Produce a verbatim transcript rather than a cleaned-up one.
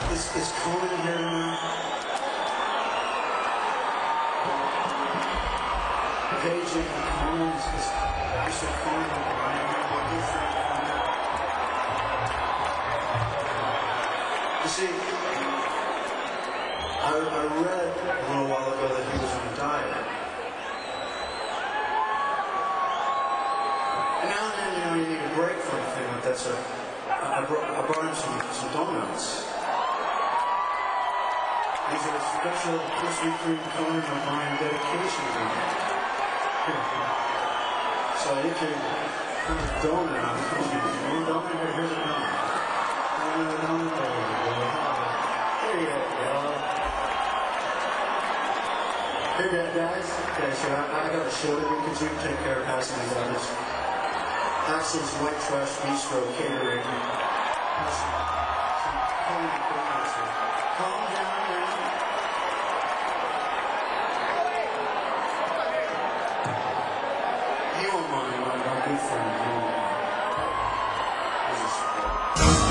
Is, is Conan here tonight? Hey, Jim, Conan is, is Mister Conan O'Brien here. What do you think? You see, I, I read a little while ago that he was on a diet. And now and then, you know, you need a break from a thing like that, so I, I, brought, I brought him some, some donuts. These are special Krispy Kreme Conan O'Brien dedication donuts. So you can put a donut on Conan. One donut here, here's a donut. Another donut, there you go. There you go. Hey guys, okay, so I, I got a show to do. Could you take care of passing these others? Axel's White Trash Bistro Catering. Calm down now. He won't mind, my good friend. He won't mind. He's a support.